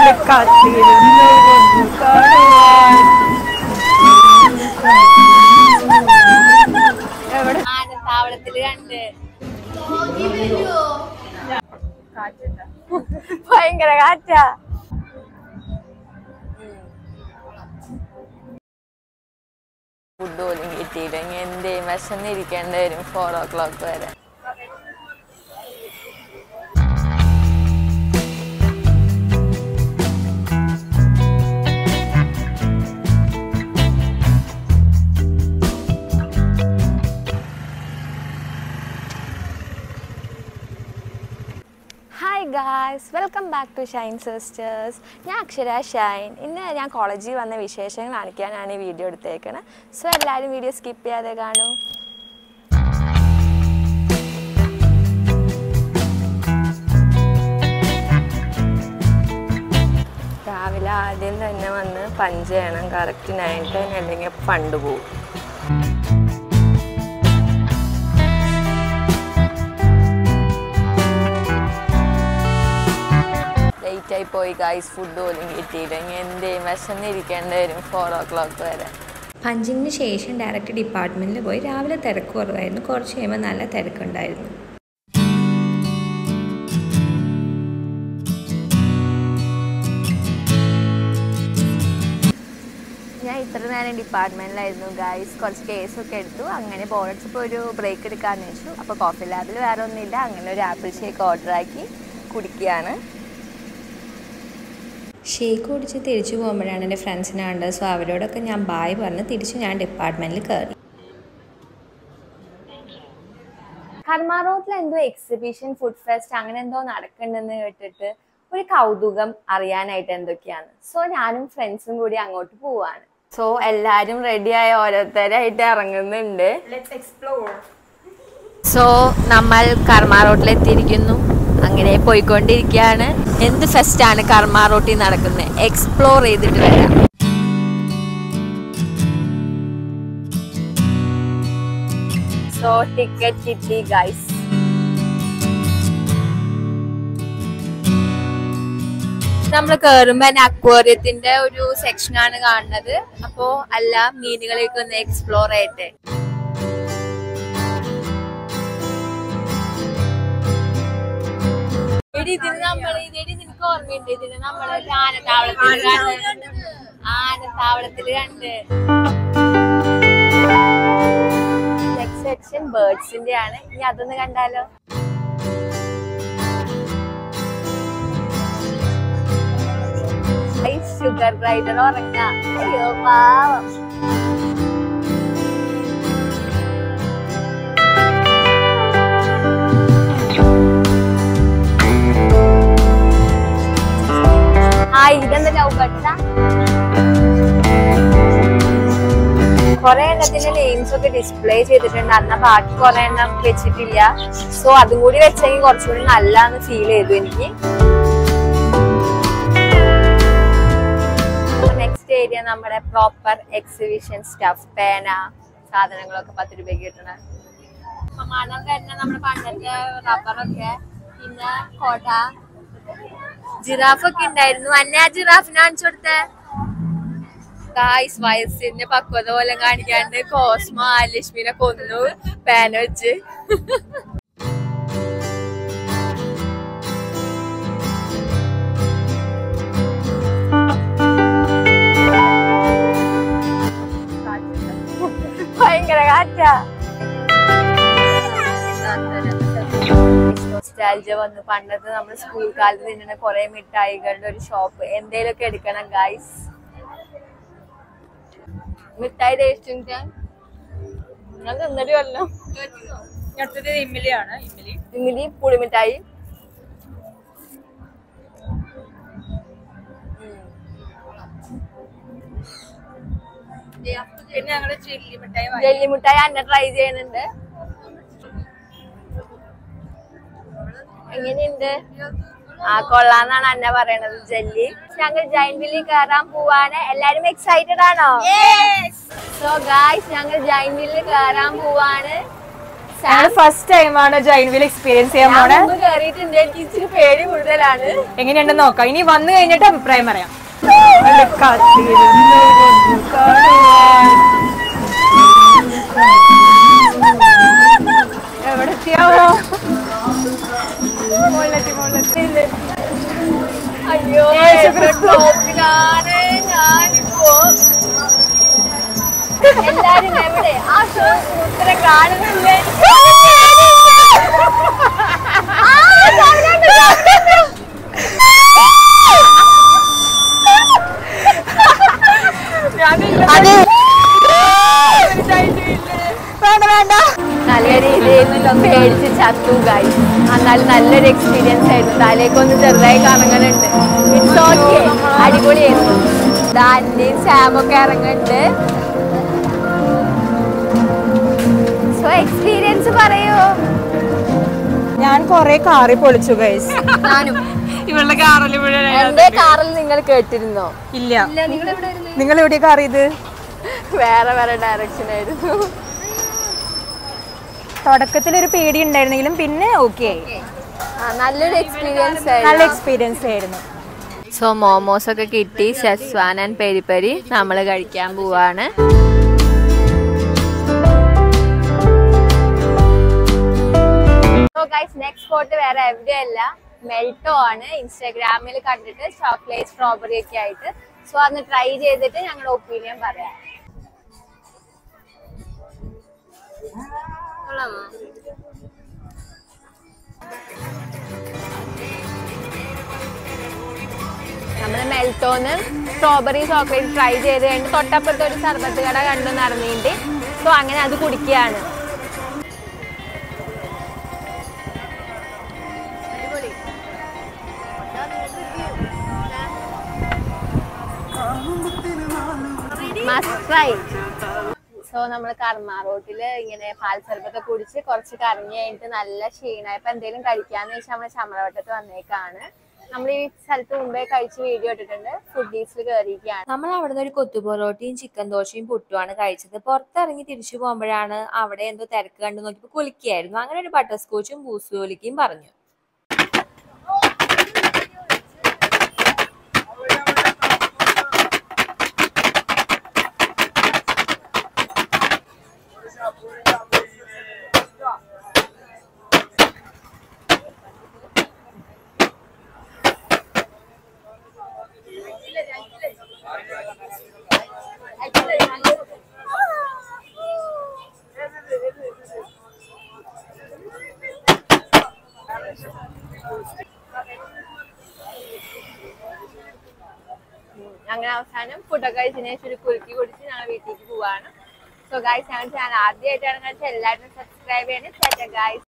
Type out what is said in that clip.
ആനത്താവളത്തില് കണ്ട് ഭയങ്കര കാറ്റാ. ഫുഡ് പോലും കിട്ടിയില്ലെങ്കിൽ എന്തേലും വിശന്നിരിക്കേണ്ടി വരും 4 o'clock വരെ. Hi guys, welcome back to Shine sisters. ഞാൻ അക്ഷര ഷൈൻ. ഇന്ന് ഞാൻ കോളേജിൽ വന്ന വിശേഷങ്ങൾ കാണിക്കാനാണ് ഈ വീഡിയോ എടുത്തേക്കണത്. സോ എല്ലാവരും വീഡിയോ സ്കിപ്പ് ചെയ്യാതെ കാണൂ. രാവിലെ ആദ്യം തന്നെ വന്ന് പഞ്ച് ചെയ്യണം. കറക്റ്റ് 9 അല്ലെങ്കിൽ ഫണ്ട് പോവും. ായി പോയി ഗൈസ്. ഫുഡ് പോലും കിട്ടിയില്ലെങ്കിൽ എന്തേലും വിശന്നിരിക്കേണ്ടി വരും 4 o'clock വരെ. പഞ്ചിങ്ങിന് ശേഷം ഡയറക്റ്റ് ഡിപ്പാർട്ട്മെൻറ്റിൽ പോയി. രാവിലെ തിരക്ക് കുറവായിരുന്നു, കുറച്ച് കഴിയുമ്പോൾ നല്ല തിരക്കുണ്ടായിരുന്നു. ഞാൻ ഇത്ര നേരം ഡിപ്പാർട്ട്മെൻറ്റിലായിരുന്നു ഗൈസ്. കുറച്ച് കേസൊക്കെ എടുത്തു. അങ്ങനെ ബോർഡ്സിപ്പോൾ ഒരു ബ്രേക്ക് എടുക്കാമെന്ന് വെച്ചു. അപ്പോൾ കോഫി ലാബിൽ വേറെ ഒന്നുമില്ല. അങ്ങനെ ഒരു ആപ്പിൾ ഷേക്ക് ഓർഡറാക്കി കുടിക്കുകയാണ്. ഷേക്ക് കുടിച്ച് തിരിച്ചു പോകുമ്പോഴാണ് എൻ്റെ ഫ്രണ്ട്സിനെ കണ്ടത്. സോ അവരോടൊക്കെ ഞാൻ ബായ് പറഞ്ഞ് തിരിച്ച് ഞാൻ ഡിപ്പാർട്ട്മെൻറ്റിൽ കയറി. കർമ്മ റോഡിൽ എന്തോ എക്സിബിഷൻ ഫുഡ് ഫെസ്റ്റ് അങ്ങനെ എന്തോ നടക്കുന്നുണ്ടെന്ന് കേട്ടിട്ട് ഒരു കൗതുകം അറിയാനായിട്ട് എന്തൊക്കെയാണ്. സോ ഞാനും ഫ്രണ്ട്സും കൂടി അങ്ങോട്ട് പോവാണ്. സോ എല്ലാരും റെഡിയായ ഓരോരുത്തരായിട്ട് ഇറങ്ങുന്നുണ്ട്. സോ നമ്മൾ കർമ്മ റോഡിൽ എത്തിയിരിക്കുന്നു. അങ്ങനെ പോയിക്കൊണ്ടിരിക്കുകയാണ്. എന്ത് ഫെസ്റ്റാണ് കർമ്മ റോട്ടിൽ നടക്കുന്നത്, എക്സ്പ്ലോർ ചെയ്തിട്ട് വരാം. സോ ടിക്കറ്റ് കിട്ടി ഗൈസ്. നമ്മൾ കേറുമ്പോ തന്നെ അക്വേറിയത്തിന്റെ ഒരു സെക്ഷനാണ് കാണുന്നത്. അപ്പോ എല്ലാ മീനുകളെയൊക്കെ ഒന്ന് എക്സ്പ്ലോർ ചെയ്യട്ടെ. ഇതിന് നമ്മള് നിനക്ക് ഓർമ്മയുണ്ട്, ഇതിന് നമ്മള് ആനത്താവളത്തില് കണ്ട്. നെക്സ്റ്റ് സെക്ഷൻ ബേർഡ്സിന്റെ ആണ്. ഇനി അതൊന്ന് കണ്ടാലോ. ഷുഗർ ഗ്ലൈഡർ ഉറങ്ങാം. അയ്യോ പാവം. ഇതെന്താ ലവ് ബർഡ്സാ? കുറെ എണ്ണത്തിന്റെ നെയിംസ് ഒക്കെ ഡിസ്പ്ലേ ചെയ്തിട്ടുണ്ട്. അന്നാ ബാക്കി കുറെ എണ്ണം വെച്ചിട്ടില്ല. സോ അതും കൂടി വെച്ചെങ്കിൽ കുറച്ചുകൂടി നല്ലാന്ന് ഫീൽ ചെയ്തു എനിക്ക്. നെക്സ്റ്റ് ഏരിയ നമ്മുടെ പ്രോപ്പർ എക്സിബിഷൻ സ്റ്റഫ്, പേന സാധനങ്ങളൊക്കെ 10 രൂപയ്ക്ക് കിട്ടണ. മണം തന്നെ നമ്മുടെ പണ്ടത്തെ റബ്ബറൊക്കെ, പിന്നെ കോട്ട, ജിറാഫൊക്കെ ഉണ്ടായിരുന്നു. അന്നെ ആ ജിറാഫിനെ കാണിച്ചു കൊടുത്തേ ഗായ്സ്. വയസ്സിന്റെ പക്വത പോലെ കാണിക്കാണ്ട് കോസ്മോ ആലക്ഷ്മിനെ കൊന്നു പേന വെച്ച്. ഭയങ്കര കാറ്റാ. നൊസ്റ്റാൾജിയ വന്നു. പണ്ടത്തെ നമ്മൾ സ്കൂൾ കാലത്ത് തിന്നുന്ന കുറെ മിഠായികളുടെ ഒരു ഷോപ്പ്. എന്തേലൊക്കെ എടുക്കണം ഗൈസ്. മിഠായി ടേസ്റ്റ് ഞാൻ തിന്നിട്ട് വല്ലോ. ഇമ്മിലി പുളിമിഠായി. പിന്നെ ഞങ്ങള് ജെല്ലിമിഠായി അന്നെ ട്രൈ ചെയ്യുന്നുണ്ട്. എങ്ങനെയുണ്ട്? കൊള്ളാന്നാണ് അന്ന പറയണത്. ജെല്ലി. ഞങ്ങൾ ജൈന്റ് വീലിൽ കയറാൻ പോവാണ്. എല്ലാരും എക്സൈറ്റഡ് ആണോ? സോ ഗായ്സ്, ഞങ്ങൾ ജൈന്റ് വീലിൽ കയറാൻ പോവാണ്. ഫസ്റ്റ് ടൈമാണ് ജൈന്റ് വീൽ എക്സ്പീരിയൻസ് ചെയ്യാൻ പോണേ. കേറിയിട്ടുണ്ട്, എനിക്ക് ഇച്ചിരി പേടി കൂടുതലാണ്. എങ്ങനെയുണ്ടെന്ന് നോക്കാം. ഇനി വന്നു കഴിഞ്ഞിട്ട് അഭിപ്രായം പറയാം. എവിടെ എത്തിയാവോ? അയ്യോ ഞാനിപ്പോ എല്ലാരും എവിടെ ആ ഷോ ഉത്തരം കാണുന്നില്ലേ? നല്ല രീതിയിൽ പേടിച്ച് ചത്തു ഗൈസ്. എന്നാലും നല്ലൊരു എക്സ്പീരിയൻസ് ആയിരുന്നു. തലേക്കൊന്ന് ചെറുതായി കറങ്ങലുണ്ട്. ഇറ്റ്സ് ഓക്കെ, അടിപൊളിയായിരുന്നു. അന്റെയും സാമൊക്കെ ഇറങ്ങുന്നുണ്ട്. സോ എക്സ്പീരിയൻസ് പറയൂ. ഞാൻ കൊറേ കാറി പൊളിച്ചു ഗൈസ്. ഞാനും ഇവളുടെ കാറിൽ എന്റെ കാറിൽ നിങ്ങൾ കേട്ടിരുന്നോ? ഇല്ല. നിങ്ങൾ എവിടെ കാർ ചെയ്ത്? വേറെ വേറെ ഡയറക്ഷൻ ആയിരുന്നു. തുടക്കത്തിൽ ഒരു പേടി ഉണ്ടായിരുന്നെങ്കിലും പിന്നെ ഓക്കെ ആയി. നല്ലൊരു എക്സ്പീരിയൻസ് നല്ല ആയിരുന്നു. എക്സ്പീരിയൻസ് ആയിരുന്നു. സോ മോമോസ് ഒക്കെ കിട്ടി. ഷെസ്വാൻ ആൻഡ് പെരി പെരി നമ്മൾ കഴിക്കാൻ പോവാണ്. സോ ഗൈസ്, നെക്സ്റ്റ് സ്പോട്ട് വേറെ എവിടെയല്ല, മെൽറ്റോ ആണ്. ഇൻസ്റ്റാഗ്രാമിൽ കണ്ടിട്ട് ചോക്ലേറ്റ് സ്ട്രോബെറി ഒക്കെ ആയിട്ട്. സോ അന്ന് ട്രൈ ചെയ്തിട്ട് ഞങ്ങളുടെ ഒപ്പീനിയൻ പറയാം. നമ്മള് മെൽറ്റോന്ന് സ്ട്രോബെറി ചോക്ലേറ്റ് ട്രൈ ചെയ്ത് കഴിഞ്ഞിട്ട് തൊട്ടപ്പുറത്ത് ഒരു സർബത്ത് കട കണ്ടു നടന്നിട്ട്. സോ അങ്ങനെ അത് കുടിക്കുകയാണ്. Must try. സോ നമ്മൾ കർമ്മ റോട്ടില് ഇങ്ങനെ പാൽ സർബത്ത് കുടിച്ച് കുറച്ച് കറങ്ങി കഴിഞ്ഞിട്ട് നല്ല ക്ഷീണായപ്പോ എന്തെങ്കിലും കഴിക്കാന്ന് വെച്ചാൽ നമ്മള് ചമരവട്ടത്ത് വന്നേക്കാണ്. നമ്മൾ ഈ സ്ഥലത്ത് മുമ്പേ കഴിച്ച് വീഡിയോ ഇട്ടിട്ടുണ്ട്. ഫുഡീസിൽ കയറിയിരിക്കുകയാണ്. നമ്മൾ അവിടെ നിന്ന് ഒരു കൊത്തു പൊറോട്ടയും ചിക്കൻ ദോശയും പുട്ടുമാണ് കഴിച്ചത്. പുറത്തിറങ്ങി തിരിച്ചു പോകുമ്പോഴാണ് അവിടെ എന്തോ തിരക്ക് കണ്ടു നോക്കിയപ്പോൾ കുളിക്കായിരുന്നു. അങ്ങനെ ഒരു ബട്ടർ സ്കോച്ചും ബൂസ്റ്റ് കുലിക്കും പറഞ്ഞു. അങ്ങനെ അവസാനം ഫുഡൊക്കെ കഴിച്ചതിന് ശേഷം ഒരു കുലുക്കി കുടിച്ച് ഞങ്ങൾ വീട്ടിലേക്ക് പോവാണ്. സോ ഗൈസ്, ഞങ്ങളുടെ ചാനൽ ആദ്യമായിട്ടാണ് കഴിച്ചാൽ എല്ലാവരും സബ്സ്ക്രൈബ് ചെയ്യണം. ഗൈസ്.